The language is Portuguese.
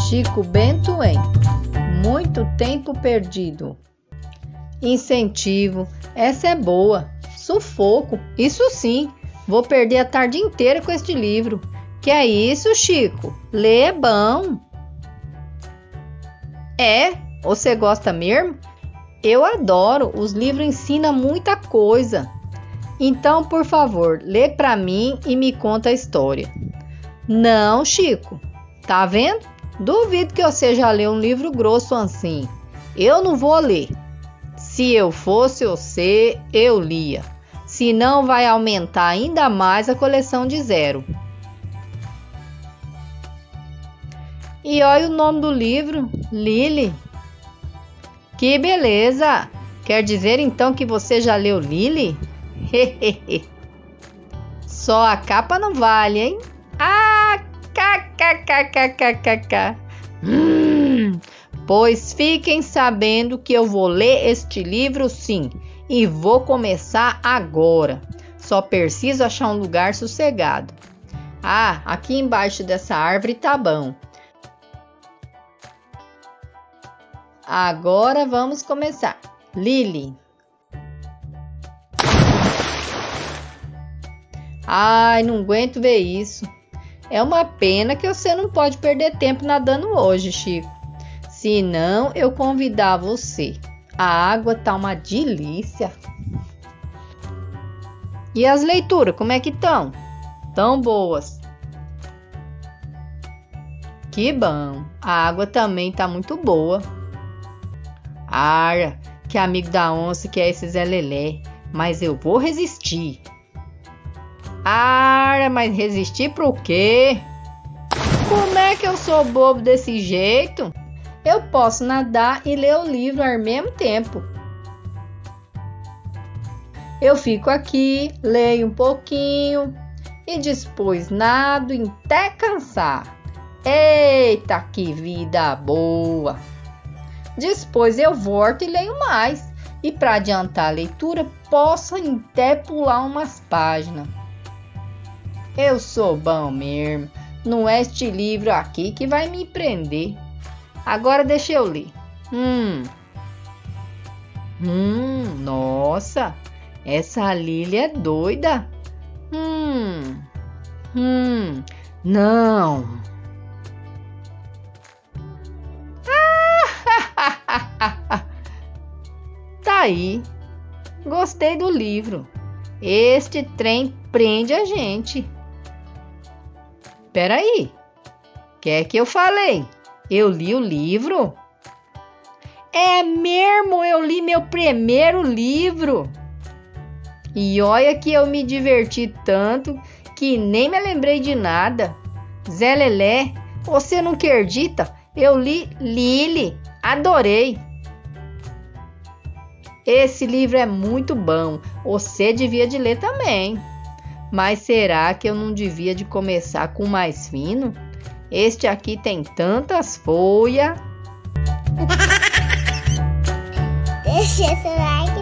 Chico Bento em Muito Tempo Perdido. Incentivo, essa é boa. Sufoco, isso sim. Vou perder a tarde inteira com este livro. Que é isso, Chico? Ler é bom. É? Você gosta mesmo? Eu adoro. Os livros ensinam muita coisa. Então, por favor, lê para mim e me conta a história. Não, Chico. Tá vendo? Duvido que você já leu um livro grosso assim. Eu não vou ler. Se eu fosse você, eu lia. Senão vai aumentar ainda mais a coleção de zero. E olha o nome do livro, Lily. Que beleza! Quer dizer então que você já leu Lily? Só a capa não vale, hein? Ah, kkkkkk. Pois fiquem sabendo que eu vou ler este livro sim, e vou começar agora. Só preciso achar um lugar sossegado. Ah, aqui embaixo dessa árvore tá bom. Agora vamos começar. Lily. Ai, não aguento ver isso. É uma pena que você não pode perder tempo nadando hoje, Chico. Senão eu convidar você. A água tá uma delícia. E as leituras, como é que estão? Tão boas. Que bom. A água também tá muito boa. Ara, que amigo da onça que é esse Zé Lelé. Mas eu vou resistir. Ara, mas resistir pro quê? Como é que eu sou bobo desse jeito? Eu posso nadar e ler o livro ao mesmo tempo. Eu fico aqui, leio um pouquinho e depois nado até cansar. Eita, que vida boa! Depois eu volto e leio mais. E para adiantar a leitura, posso até pular umas páginas. Eu sou bom mesmo. Não é este livro aqui que vai me prender. Agora deixa eu ler. Nossa, essa Lily é doida. Não. Tá aí. Gostei do livro. Este trem prende a gente. Peraí. Quer que eu falei? Eu li o livro? É mesmo, eu li meu primeiro livro. E olha que eu me diverti tanto que nem me lembrei de nada. Zé Lelé, você não acredita? Eu li Lily, adorei. Esse livro é muito bom, você devia de ler também. Mas será que eu não devia de começar com o mais fino? Este aqui tem tantas folhas. Deixa seu like.